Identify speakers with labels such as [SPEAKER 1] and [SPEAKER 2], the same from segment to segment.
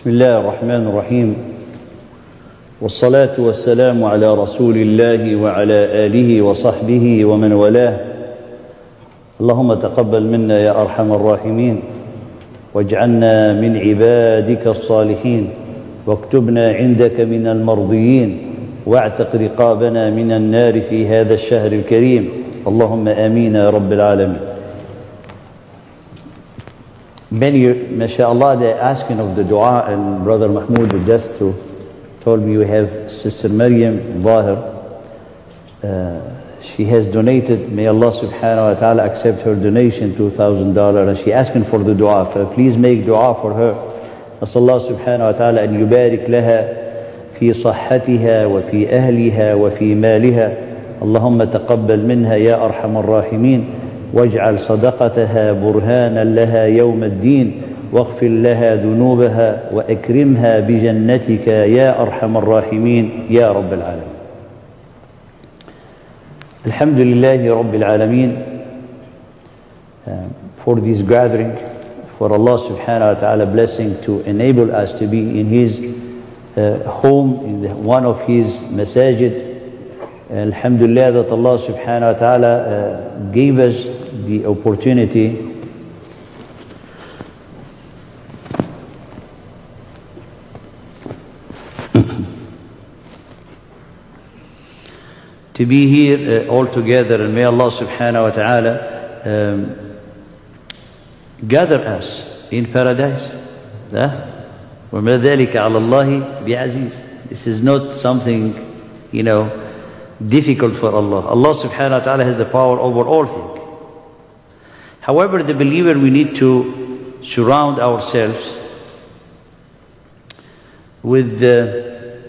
[SPEAKER 1] بسم الله الرحمن الرحيم، والصلاة والسلام على رسول الله وعلى آله وصحبه ومن والاه. اللهم تقبل منا يا أرحم الراحمين، واجعلنا من عبادك الصالحين، واكتبنا عندك من المرضيين، واعتق رقابنا من النار في هذا الشهر الكريم. اللهم آمين يا رب العالمين. Many, mashallah, they're asking of the dua, and Brother Mahmoud just told me we have Sister Maryam Zahir. She has donated, may Allah subhanahu wa ta'ala accept her donation, $2,000, and she asking for the dua. So please make dua for her. أسأل الله سبحانه وتعالى أن يبارك لها في صحتها وفي أهلها وفي مالها. اللهم تقبل منها يا أرحم الراحمين، واجعل صدقتها برهانا لها يوم الدين، واغفر لها ذنوبها وأكرمها بجنتك يا أرحم الراحمين يا رب العالمين. الحمد لله رب العالمين for this gathering, for Allah subhanahu wa ta'ala blessing to enable us to be in His home, in one of His masajid. Alhamdulillah that Allah subhanahu wa ta'ala gave us the opportunity to be here all together, and may Allah subhanahu wa ta'ala gather us in paradise. وَمَا ذَلِكَ عَلَى اللَّهِ بِعَزِيزٍ. This is not something, difficult for Allah. Allah subhanahu wa ta'ala has the power over all things. However, the believer, we need to surround ourselves with the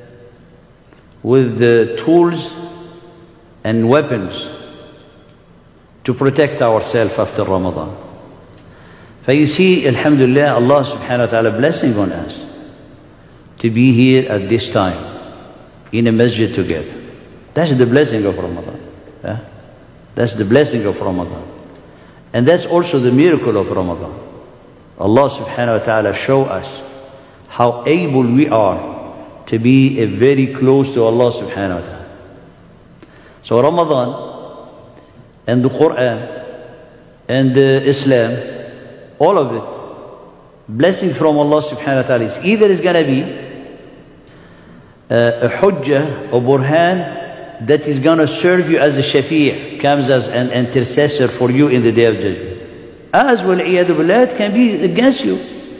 [SPEAKER 1] tools and weapons to protect ourselves after Ramadan. For you see, alhamdulillah, Allah subhanahu wa ta'ala blessing on us to be here at this time in a masjid together. That's the blessing of Ramadan. That's the blessing of Ramadan. And that's also the miracle of Ramadan. Allah subhanahu wa ta'ala show us how able we are to be very close to Allah subhanahu wa ta'ala. So Ramadan and the Quran and the Islam, all of it, blessing from Allah subhanahu wa ta'ala, is either is going to be a hujjah or burhan that is going to serve you as a shafi', comes as an intercessor for you in the day of judgment. As well, it can be against you.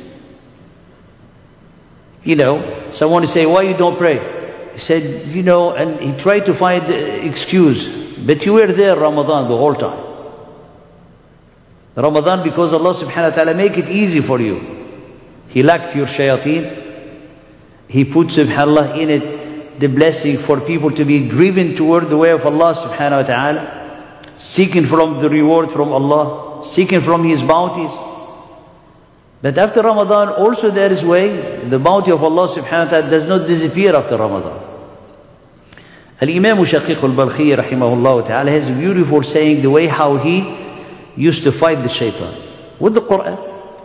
[SPEAKER 1] Someone will say, why you don't pray? He said, and he tried to find the excuse. But you were there Ramadan the whole time. Ramadan, because Allah subhanahu wa ta'ala make it easy for you. He lacked your shayateen. He put subhanallah in it the blessing for people to be driven toward the way of Allah subhanahu wa ta'ala, seeking from the reward from Allah, seeking from His bounties. But after Ramadan also there is way, the bounty of Allah subhanahu wa ta'ala does not disappear after Ramadan. Al-Imam Shaqiq al-Balkhi rahimahullah ta'ala has a beautiful saying, the way how he used to fight the shaitan with the Quran.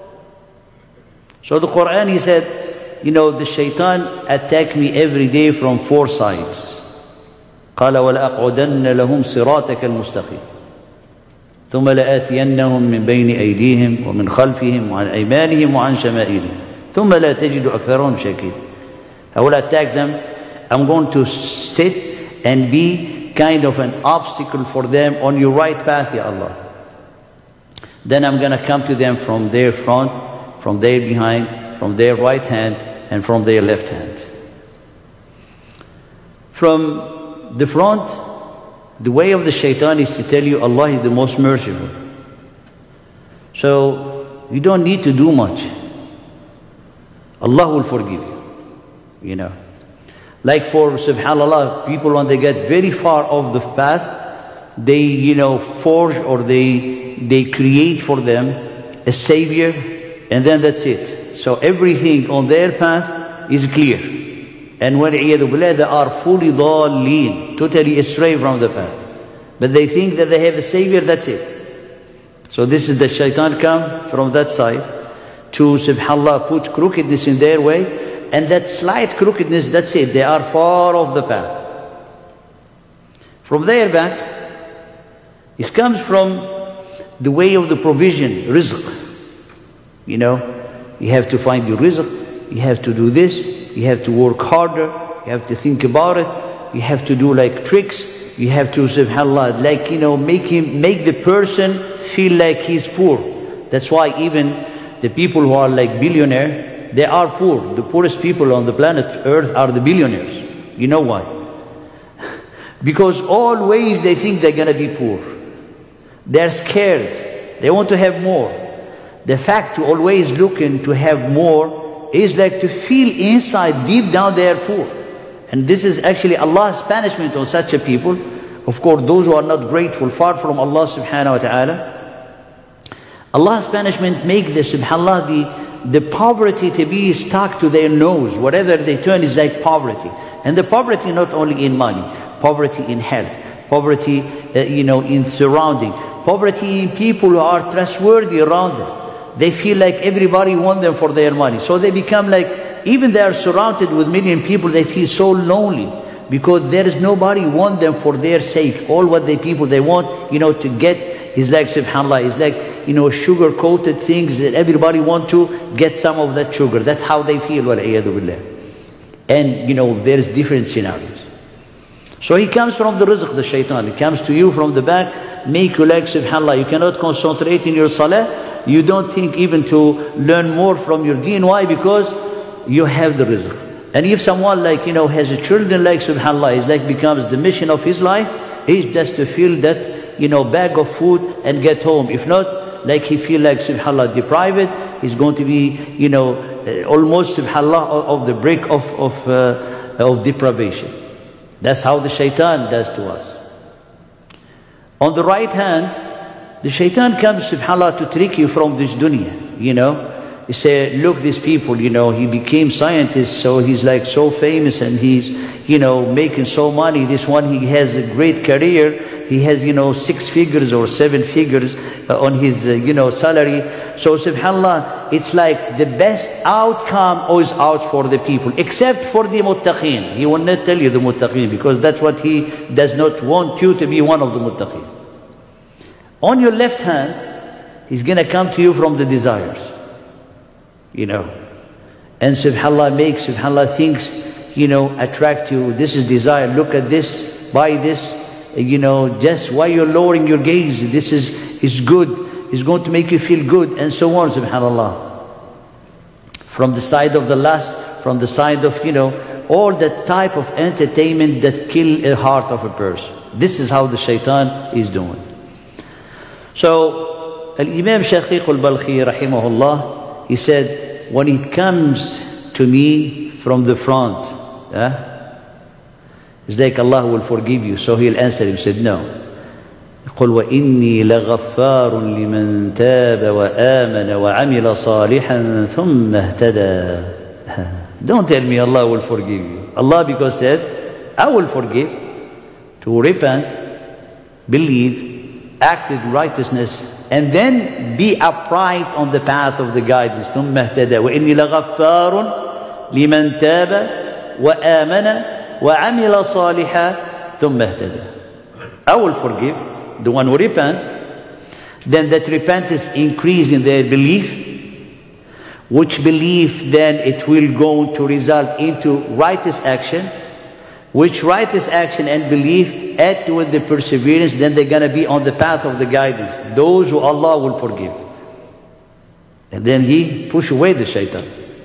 [SPEAKER 1] So the Quran, he said, the shaitan attacked me every day from 4 sides. قال وَلَأَقْعُدَنَّ لَهُمْ صِرَاطَكَ الْمُسْتَقِيمِ ثُمَّ لَآتِيَنَّهُمْ مِنْ بَيْنِ أَيْدِيهِمْ وَمِنْ خَلْفِهِمْ وَعَنْ أَيْمَانِهِمْ وَعَنْ شَمَائِلِهِمْ ثُمَّ لَا تَجِدُ أَكْثَرَهُمْ شَاكِرِينَ. I will attack them. I'm going to sit and be kind of an obstacle for them on your right path, Ya Allah. Then I'm going to come to them from their front, from their behind, from their right hand, and from their left hand. From the front, the way of the shaitan is to tell you Allah is the most merciful. So you don't need to do much. Allah will forgive you. Like for subhanallah, people when they get very far off the path, they forge or they create for them a savior, and then that's it. So everything on their path is clear. And when they are fully dhalleen, totally astray from the path. But they think that they have a savior, that's it. So this is the shaitan come from that side. to, subhanAllah, put crookedness in their way. And that slight crookedness, that's it. They are far off the path. From there back, it comes from the way of the provision, rizq. You know, you have to find your rizq. You have to do this. You have to work harder. You have to think about it. You have to do like tricks. You have to, subhanAllah, like, you know, make the person feel like he's poor. That's why even the people who are like billionaire, they are poor. The poorest people on the planet Earth are the billionaires. You know why? Because always they think they're going to be poor. They're scared. They want to have more. The fact to always looking to have more is like to feel inside, deep down they are poor. And this is actually Allah's punishment on such a people. Of course, those who are not grateful, far from Allah subhanahu wa ta'ala. Allah's punishment make the, subhanAllah, the poverty to be stuck to their nose. Whatever they turn is like poverty. And the poverty not only in money, poverty in health, poverty you know, in surrounding, poverty in people who are trustworthy around them. They feel like everybody wants them for their money. So they become like, even they are surrounded with million people, they feel so lonely because there is nobody want them for their sake. All what the people they want, you know, to get is like, subhanAllah, is like, you know, sugar coated things that everybody want to get some of that sugar. That's how they feel, wal'iyadu billah. And, you know, there's different scenarios. So he comes from the rizq, the shaitan. He comes to you from the back, make you like, subhanAllah, you cannot concentrate in your salah. You don't think even to learn more from your deen. Why? Because you have the rizq. And if someone like, you know, has a children like, subhanAllah, is like becomes the mission of his life, is just to fill that, you know, bag of food and get home. If not, like he feel like, subhanAllah, deprived, he's going to be, you know, almost, subhanAllah, of the break of deprivation. That's how the shaitan does to us. On the right hand, the shaitan comes, subhanAllah, to trick you from this dunya, you know. He say, look, these people, you know, he became scientist, so he's like so famous and he's, you know, making so money. This one, he has a great career. He has, you know, 6 figures or 7 figures on his, you know, salary. So, subhanAllah, it's like the best outcome is out for the people, except for the muttaqeen. He will not tell you the muttaqeen because that's what he does not want you to be one of the muttaqeen. On your left hand, he's going to come to you from the desires. You know, and subhanAllah makes, subhanAllah, things, you know, attract you. This is desire. Look at this, buy this, you know, just while you're lowering your gaze, this is good. It's going to make you feel good, and so on, subhanAllah. From the side of the lust, from the side of, you know, all that type of entertainment that kill a heart of a person. This is how the shaitan is doing. So, Al-Imam Shaqiq al-Balkhi, rahimahullah, he said, when it comes to me from the front, it's like Allah will forgive you. So he'll answer him, said, no. قل وإني لغفار لمن تاب وآمن وعمل صالحا ثم اهتدى. Don't tell me Allah will forgive you. Allah because said, I will forgive to repent, believe, act in righteousness, and then be upright on the path of the guidance. ثم اهتدى وإني لغفار لمن تاب وآمن وعمل صالحا ثم اهتدى. I will forgive the one who repent, then that repentance increase in their belief, which belief then it will go to result into righteous action, which righteous action and belief add to it the perseverance, then they're going to be on the path of the guidance. Those who Allah will forgive. And then he push away the shaitan.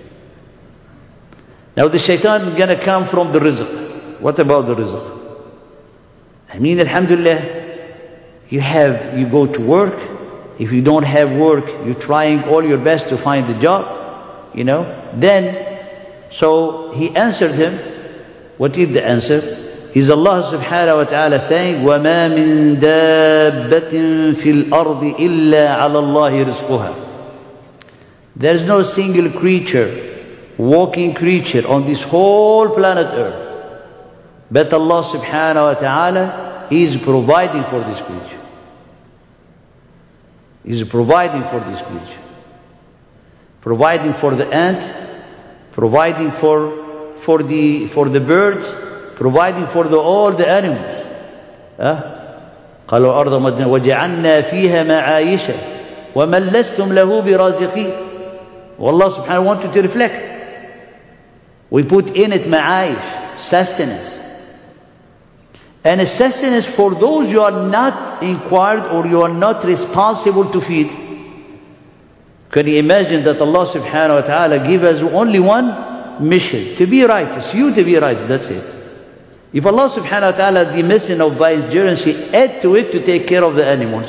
[SPEAKER 1] Now the shaitan is going to come from the rizq. What about the rizq? I mean, alhamdulillah, you go to work. If you don't have work, you're trying all your best to find a job, you know. Then, so he answered him. What is the answer? Is Allah subhanahu wa ta'ala saying, وَمَا مِن دَابَّةٍ فِي الْأَرْضِ إِلَّا عَلَى اللَّهِ رِزْقُهَا. There is no single creature, walking creature on this whole planet Earth, but Allah subhanahu wa ta'ala is providing for this creature. He is providing for this creature. providing for the ant, providing for the birds, providing for all the animals. قالوا الأرض مدنا وجعلنا فيها معايش ومن لستم له برازقين. والله subhanahu wants you to reflect. We put in it معايش, sustenance. And a sustenance for those you are not inquired or you are not responsible to feed. Can you imagine that Allah subhanahu wa ta'ala give us only one mission, to be righteous, you to be righteous, that's it. If Allah subhanahu wa ta'ala, the mission of vicegerence, He add to it to take care of the animals,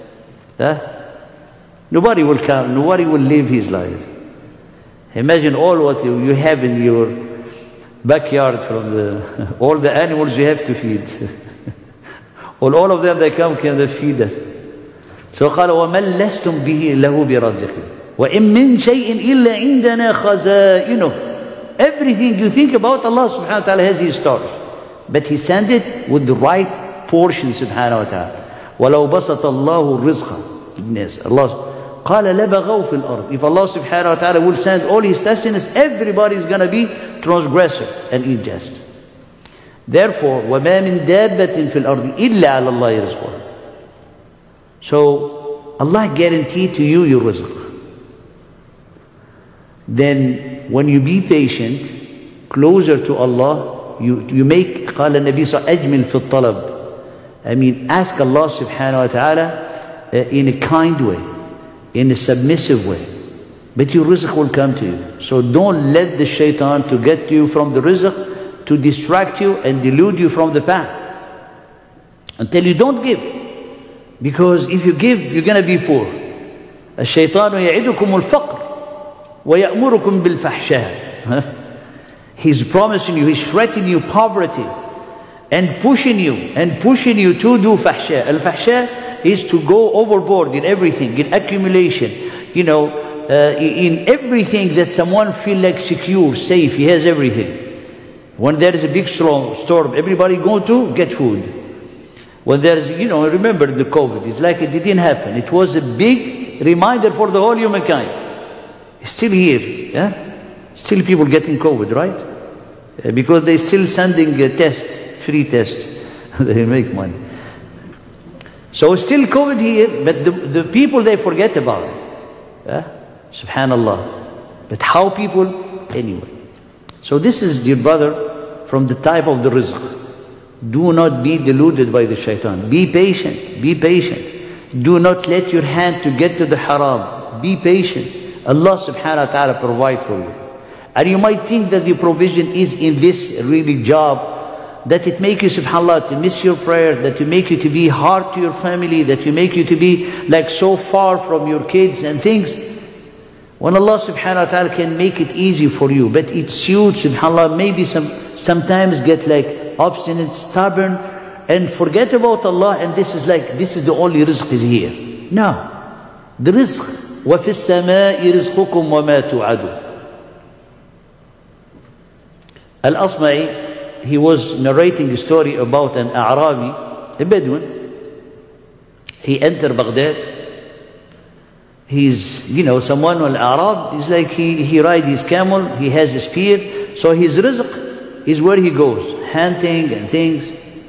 [SPEAKER 1] nobody will come, nobody will live his life. Imagine all what you have in your backyard from all the animals you have to feed. all of them, they come, can they feed us? So قال وَمَنْ لَسْتُمْ بِهِ لَهُ بِرَزِقٍ وَإِن مِّن شَيْءٍ إِلَّا عِنْدَنَا خَزَائِنُهُ. Everything you think about, Allah subhanahu wa ta'ala has His stores. But He sent it with the right portion subhanahu wa ta'ala. وَلَوْ بَسَطَ اللَّهُ الرِّزْقَ لِلنَّاسِ. Allah قَالَ لَبَغَوْا فِي الْأَرْضِ. If Allah subhanahu wa ta'ala will send all His sustenance, everybody is going to be transgressor and unjust. Therefore, وَمَا مِن دَابَّةٍ فِي الْأَرْضِ إِلَّا عَلَى اللَّهِ رِزْقُهَا. So Allah guaranteed to you your rizq. Then when you be patient, closer to Allah, you make قال النبي صلى الله عليه وسلم أجمل في الطلب. Ask Allah subhanahu wa ta'ala in a kind way, in a submissive way. But your rizq will come to you. So don't let the shaitan to get you from the rizq, to distract you and delude you from the path. Until you don't give. Because if you give, you're going to be poor. الشيطان يعدكم الفقر ويأمركم بالفحشاء. He's promising you, he's threatening you poverty and pushing you to do fahsha. Al-fahsha is to go overboard in everything, in accumulation, in everything that someone feel like secure, safe, he has everything. When there is a big storm, everybody go to get food. When there is, remember the COVID, it's like it didn't happen. It was a big reminder for the whole humankind. It's still here, Still people getting COVID, right? Because they're still sending a test, free test. They make money. So still COVID here, but the people, they forget about it. Subhanallah. But how people? Anyway. So this is, dear brother, from the type of the rizq. Do not be deluded by the shaitan. Be patient. Be patient. Do not let your hand to get to the haram. Be patient. Allah subhanahu wa ta'ala provide for you. And you might think that the provision is in this really job, that it make you subhanallah to miss your prayer, that you make you to be hard to your family, that you make you to be like so far from your kids and things. When Allah subhanahu wa ta'ala can make it easy for you, but it suits subhanallah, maybe sometimes get like obstinate, stubborn, and forget about Allah, and this is the only rizq is here. No. The rizq, وَفِي السَّمَاءِ رِزْقُكُمْ وَمَا تُوعَدُونَ. Al-Asma'i, he was narrating a story about an A'rabi, a Bedouin. He entered Baghdad. He's, someone Al-Arab is like he rides his camel, he has a spear, so his rizq is where he goes, hunting and things.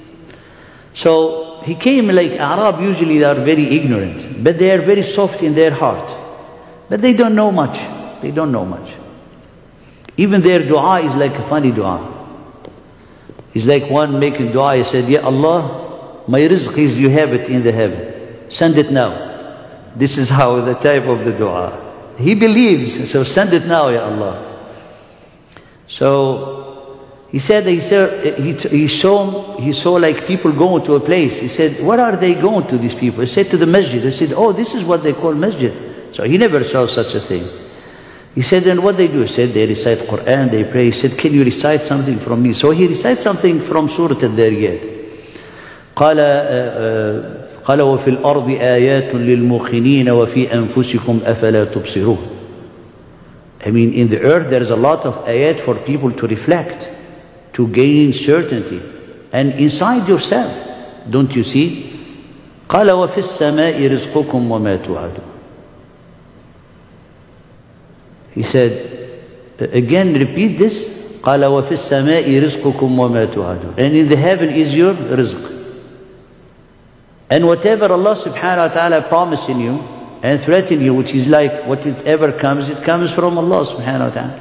[SPEAKER 1] So he came like Arab, usually they are very ignorant, but they are very soft in their heart. But they don't know much. They don't know much. Even their dua is like a funny dua. It's like one making dua, he said, Ya Allah, my rizq is, you have it in the heaven. Send it now. This is how the type of the dua. He believes, so send it now, Ya Allah. So he said he saw like people going to a place. He said, what are they going to, these people? He said to the masjid. He said, oh, this is what they call masjid. So he never saw such a thing. He said, then what they do? He said, they recite Quran, they pray. He said, can you recite something from me? So he recites something from Surah Al-Dhariyat. قال وفي الأرض آيات للموقنين وفي أنفسكم أفلا تبصرون. In the earth there is a lot of ayat for people to reflect, to gain certainty. And inside yourself, don't you see? قال وفي السماء رزقكم وما توعدون. He said, again repeat this. قال وفي السماء رزقكم وما توعدون. And in the heaven is your rizq. And whatever Allah subhanahu wa ta'ala promising you and threaten you, which is like whatever comes, it comes from Allah subhanahu wa ta'ala.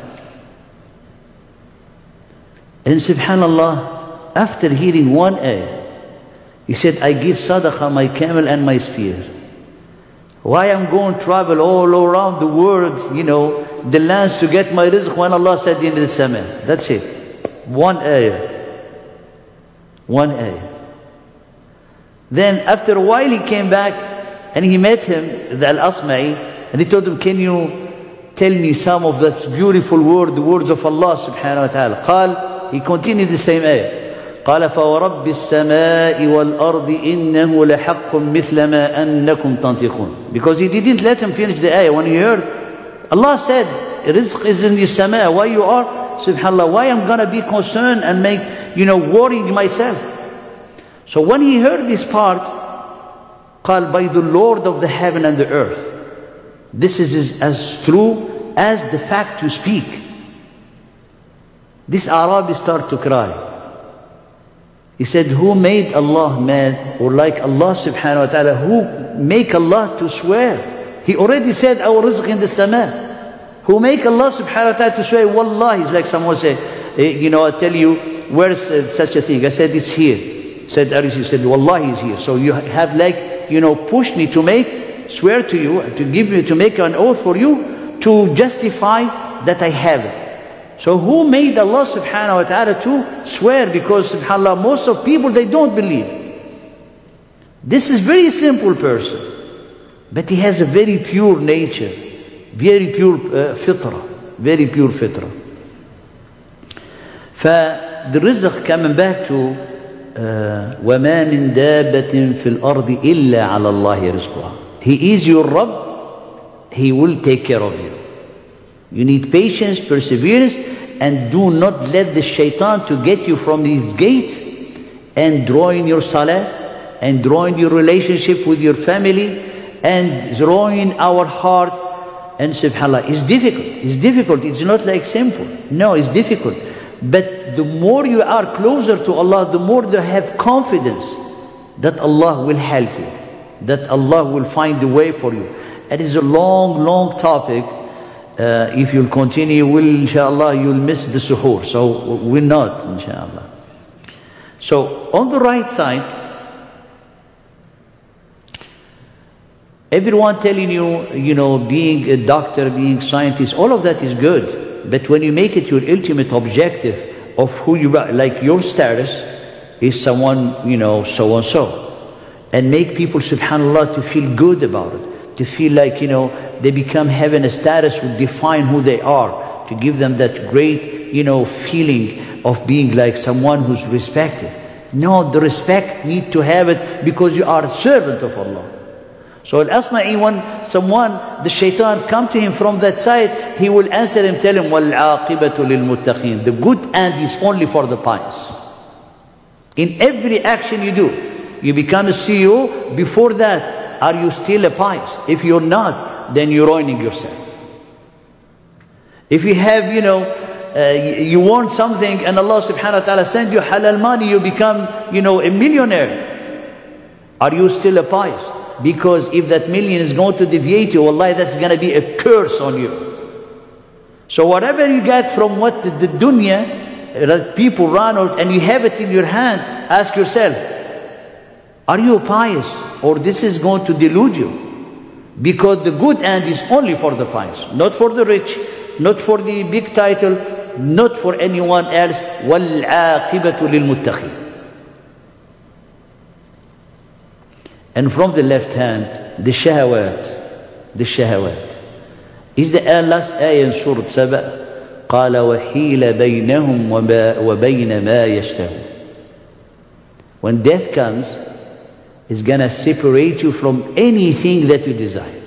[SPEAKER 1] And subhanallah, after hearing one ayah, he said, I give sadaqah my camel and my spear. Why I'm going to travel all around the world, you know, the lands to get my rizq when Allah said in the sama. That's it. One ayah. One ayah. Then after a while he came back and he met him, the Al-Asma'i, and he told him, can you tell me some of that beautiful word, the words of Allah subhanahu wa ta'ala? قال, he continued the same ayah. قال فورب السماء والأرض إنه لحق مثل ما أنكم تنطقون. Because he didn't let him finish the ayah. When he heard, Allah said, rizq is in the sama. Why you are? Subhanallah, why I'm going to be concerned and make, worrying myself? So when he heard this part, قال by the Lord of the heaven and the earth. This is as true as the fact you speak. This Arabi started to cry. He said, who made Allah mad? Or like Allah subhanahu wa ta'ala, who make Allah to swear? He already said our rizq in the sama. Who make Allah subhanahu wa ta'ala to swear? Wallahi, it's like someone say, I tell you, where's such a thing? I said, it's here. Said, he said, Wallahi is here. So you have pushed me to swear to you, to make an oath for you, to justify that I have it. So who made Allah subhanahu wa ta'ala to swear? Because subhanallah, most of people, they don't believe. This is very simple person, but he has a very pure nature, very pure fitrah, very pure fitrah. The rizq, coming back to وَمَا مِن دَابَّةٍ فِي الْأَرْضِ إِلَّا عَلَى اللَّهِ رِزْقُهَا. He is your Rabb, He will take care of you. You need patience, perseverance, and do not let the shaitan to get you from his gate and drawing your salah, and drawing your relationship with your family, and drawing our heart. And subhanAllah, it's difficult. It's difficult. It's not like simple. No, it's difficult. But the more you are closer to Allah, the more you have confidence that Allah will help you, that Allah will find a way for you. It is a long, long topic. If you'll continue, inshallah, you'll miss the suhoor. So we're not, inshallah. So on the right side, everyone telling you, being a doctor, being a scientist, all of that is good. But when you make it your ultimate objective of who you are, like your status is someone, so and so, and make people, subhanallah, to feel good about it, to feel like, they become having a status would define who they are, to give them that great, feeling of being like someone who's respected. No, the respect need to have it because you are a servant of Allah. So Al-Asma'i, when someone, the shaitan come to him from that side, he will answer him, tell him, وَالْعَاقِبَةُ لِلْمُتَّقِينَ. The good end is only for the pious. In every action you do, you become a CEO, before that, are you still a pious? If you're not, then you're ruining yourself. If you have, you want something and Allah subhanahu wa ta'ala send you halal money, you become, a millionaire. Are you still a pious? Because if that million is going to deviate you, wallahi, that's going to be a curse on you. So whatever you get from what the dunya, that people run out, and you have it in your hand, ask yourself, are you pious? Or this is going to delude you? Because the good end is only for the pious, not for the rich, not for the big title, not for anyone else. وَالْعَاقِبَةُ لِلْمُتَّقِينَ. And from the left hand, the shahawat. The shahawat. Is the last ayah in Surah Saba. قَالَ وَحِيلَ بَيْنَهُمْ وَبَيْنَ مَا يَشْتَهُونَ. When death comes, it's going to separate you from anything that you desire.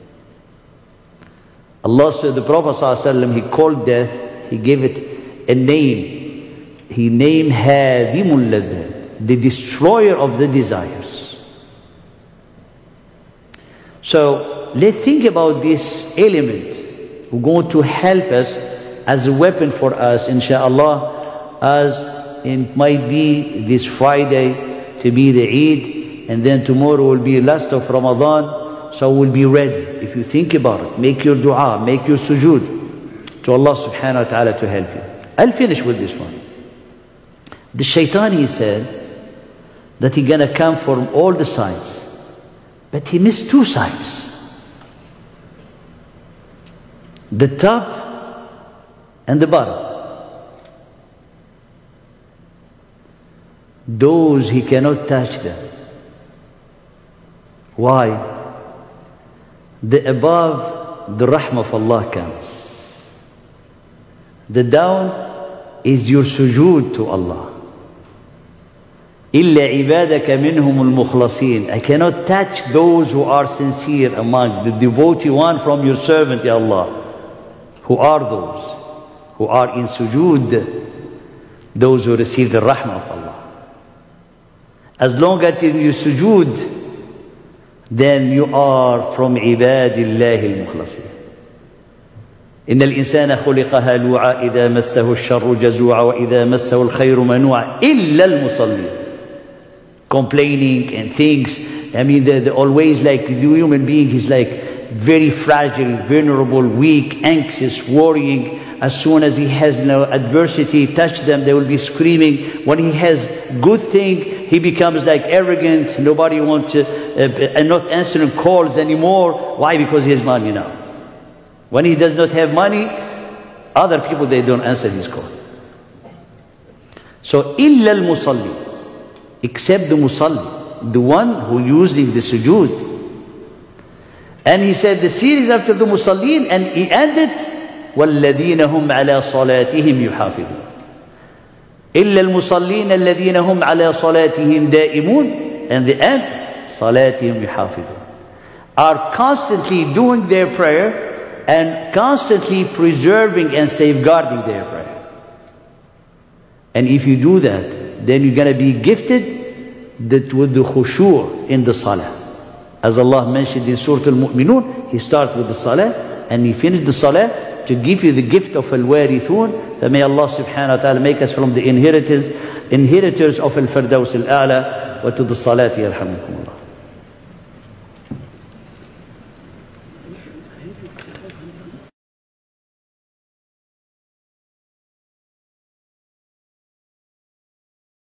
[SPEAKER 1] Allah said, the Prophet ﷺ, he called death, he gave it a name. He named Hadimul Ladhat, the destroyer of the desires. So let's think about this element who are going to help us as a weapon for us, inshallah, as it might be this Friday to be the Eid, and then tomorrow will be last of Ramadan, so we'll be ready. If you think about it, make your dua, make your sujood to Allah subhanahu wa ta'ala to help you. I'll finish with this one. The shaitan, he said that he's gonna come from all the sides, but he missed two sides. The top and the bottom. Those he cannot touch them. Why? The above, the rahmah of Allah comes. The down is your sujood to Allah. إِلَّا عِبَادَكَ مِنْهُمُ الْمُخْلَصِينَ. I cannot touch those who are sincere among the devotee one from your servant, Ya Allah. Who are those? Who are in sujood, those who receive the rahmah of Allah. As long as you sujood, then you are from عباد الله المخلصين. إن الإنسان خلق هلوعا إذا مسه الشر جزوعا وإذا مسه الخير منوعا إلا المصلين. Complaining and things. I mean, they're always like the human being is like very fragile, vulnerable, weak, anxious, worrying. As soon as he has no adversity touch them, they will be screaming. When he has good thing, he becomes like arrogant. Nobody wants to, and not answering calls anymore. Why? Because he has money now. When he does not have money, other people, they don't answer his call. So, إِلَّا الْمُصَلِّي, except the musalli, the one who using the sujood. And he said the series after the musallin, and he ended, وَالَّذِينَ هُمْ عَلَى صَلَاتِهِمْ يُحَافِظُونَ. إِلَّا الْمُصَلِّينَ الَّذِينَ هُمْ عَلَى صَلَاتِهِمْ دَائِمُونَ. And the end, صَلَاتِهِمْ يُحَافِظُونَ. Are constantly doing their prayer and constantly preserving and safeguarding their prayer. And if you do that, then you're going to be gifted that with the khushu' in the salah. As Allah mentioned in Surah Al-Mu'minun, He starts with the salah and He finished the salah to give you the gift of Al-Warithun. So may Allah subhanahu wa ta'ala make us from the inheritors of Al-Firdaus Al-A'la wa to the salati yarhamukum.